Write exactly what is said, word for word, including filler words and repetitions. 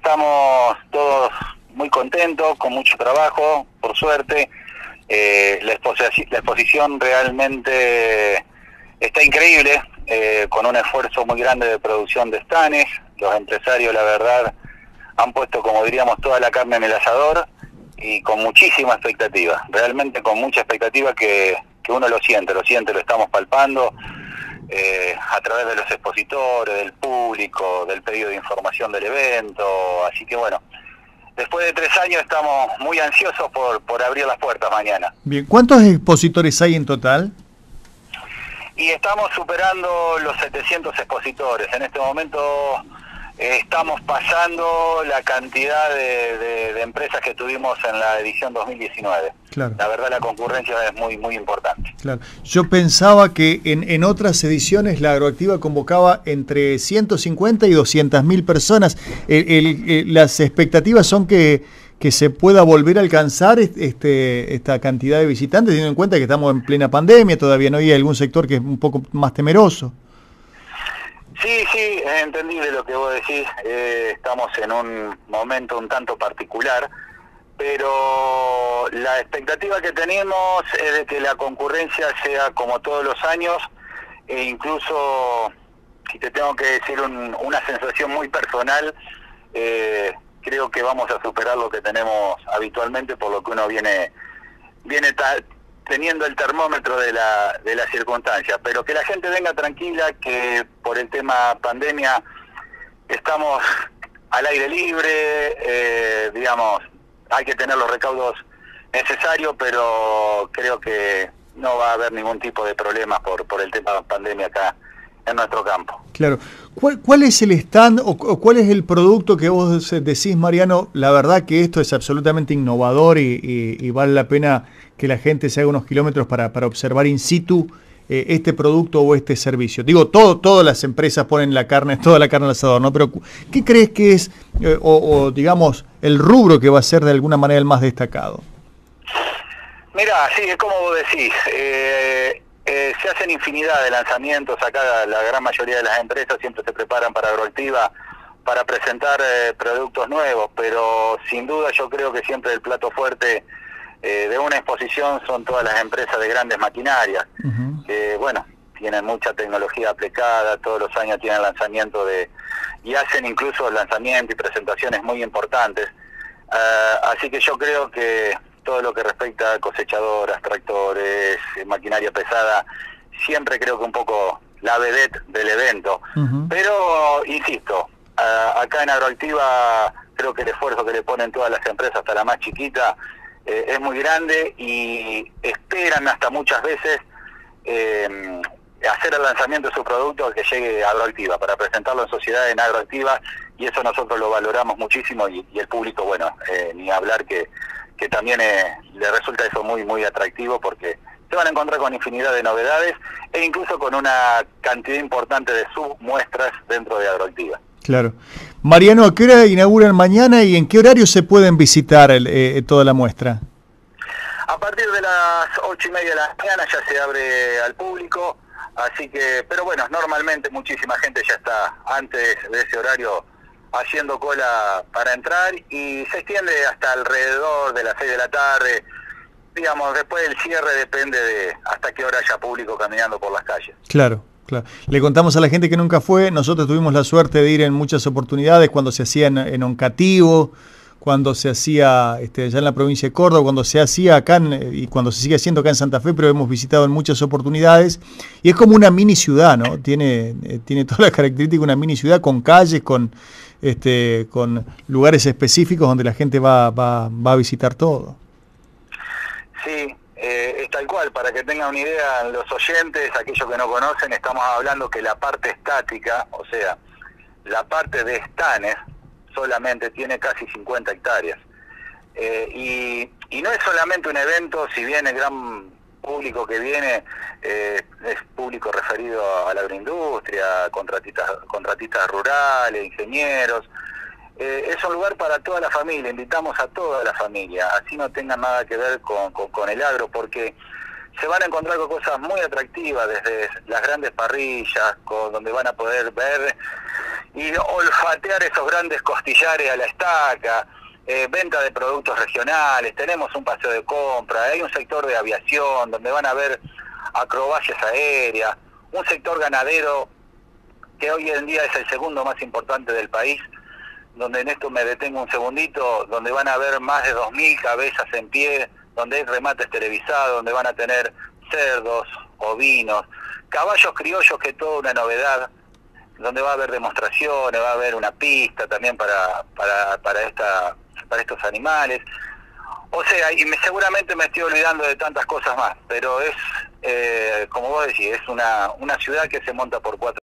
estamos todos muy contentos, con mucho trabajo, por suerte. Eh, la, exposi la exposición realmente está increíble, eh, con un esfuerzo muy grande de producción de stands. Los empresarios, la verdad, han puesto, como diríamos, toda la carne en el asador y con muchísima expectativa, realmente con mucha expectativa que, que uno lo siente, lo siente, lo estamos palpando. Eh, a través de los expositores, del público, del pedido de información del evento, así que bueno, después de tres años estamos muy ansiosos por, por abrir las puertas mañana. Bien, ¿cuántos expositores hay en total? Y estamos superando los setecientos expositores, en este momento eh, estamos pasando la cantidad de, de, de empresas que tuvimos en la edición dos mil diecinueve. Claro. La verdad la concurrencia es muy muy importante. Claro. Yo pensaba que en, en otras ediciones la Agroactiva convocaba entre ciento cincuenta y doscientas mil personas. El, el, el, las expectativas son que, que se pueda volver a alcanzar este, esta cantidad de visitantes, teniendo en cuenta que estamos en plena pandemia, todavía no hay algún sector que es un poco más temeroso. Sí, sí, es entendible lo que vos decís. Eh, estamos en un momento un tanto particular, pero la expectativa que tenemos es de que la concurrencia sea como todos los años, e incluso, si te tengo que decir un, una sensación muy personal, eh, creo que vamos a superar lo que tenemos habitualmente, por lo que uno viene viene teniendo el termómetro de la de la circunstancia, pero que la gente venga tranquila, que por el tema pandemia estamos al aire libre, eh, digamos, hay que tener los recaudos necesarios, pero creo que no va a haber ningún tipo de problemas por por el tema pandemia acá en nuestro campo. Claro. ¿Cuál, cuál es el stand o, o cuál es el producto que vos decís, Mariano? La verdad que esto es absolutamente innovador y, y, y vale la pena que la gente se haga unos kilómetros para, para observar in situ eh, este producto o este servicio. Digo, todo, todas las empresas ponen la carne, toda la carne al asador, ¿no? Pero ¿qué crees que es, eh, o, o digamos, el rubro que va a ser de alguna manera el más destacado? Mirá, sí, es como vos decís, eh, eh, se hacen infinidad de lanzamientos acá, la gran mayoría de las empresas siempre se preparan para Agroactiva para presentar eh, productos nuevos, pero sin duda yo creo que siempre el plato fuerte eh, de una exposición son todas las empresas de grandes maquinarias, uh-huh. que bueno, tienen mucha tecnología aplicada, todos los años tienen lanzamiento de, y hacen incluso lanzamientos y presentaciones muy importantes, uh, así que yo creo que todo lo que respecta a cosechadoras, tractores, maquinaria pesada, siempre creo que un poco la vedette del evento. Uh-huh. Pero, insisto, a, acá en Agroactiva creo que el esfuerzo que le ponen todas las empresas, hasta la más chiquita, eh, es muy grande y esperan hasta muchas veces eh, hacer el lanzamiento de su producto que llegue a Agroactiva, para presentarlo en sociedad en Agroactiva, y eso nosotros lo valoramos muchísimo y, y el público, bueno, eh, ni hablar que que también eh, le resulta eso muy muy atractivo, porque se van a encontrar con infinidad de novedades e incluso con una cantidad importante de submuestras dentro de Agroactiva. Claro. Mariano, ¿a qué hora inauguran mañana y en qué horario se pueden visitar el, eh, toda la muestra? A partir de las ocho y media de la mañana ya se abre al público, así que, pero bueno, normalmente muchísima gente ya está antes de ese horario haciendo cola para entrar y se extiende hasta alrededor de las seis de la tarde, digamos, después del cierre depende de hasta qué hora haya público caminando por las calles. Claro, claro. Le contamos a la gente que nunca fue, nosotros tuvimos la suerte de ir en muchas oportunidades, cuando se hacía en, en Oncativo, cuando se hacía este, allá en la provincia de Córdoba, cuando se hacía acá en, y cuando se sigue haciendo acá en Santa Fe, pero hemos visitado en muchas oportunidades, y es como una mini ciudad, ¿no? Tiene, eh, tiene todas las características de una mini ciudad, con calles, con Este, con lugares específicos donde la gente va, va, va a visitar todo. Sí, eh, es tal cual, para que tengan una idea los oyentes, aquellos que no conocen, estamos hablando que la parte estática, o sea, la parte de estanes, solamente tiene casi cincuenta hectáreas. Eh, y, y no es solamente un evento, si bien el gran público que viene eh, es público referido a la agroindustria, contratistas, contratistas rurales, ingenieros. Eh, es un lugar para toda la familia, invitamos a toda la familia, así no tengan nada que ver con, con, con el agro, porque se van a encontrar con cosas muy atractivas, desde las grandes parrillas, con, donde van a poder ver y olfatear esos grandes costillares a la estaca, eh, venta de productos regionales, tenemos un paseo de compra, hay un sector de aviación donde van a haber acrobacias aéreas, un sector ganadero que hoy en día es el segundo más importante del país, donde en esto me detengo un segundito, donde van a haber más de dos mil cabezas en pie, donde hay remates televisados, donde van a tener cerdos, ovinos, caballos criollos, que es toda una novedad, donde va a haber demostraciones, va a haber una pista también para para para esta para estos animales. O sea, y me, seguramente me estoy olvidando de tantas cosas más, pero es, eh, como vos decís, es una, una ciudad que se monta por cuatro.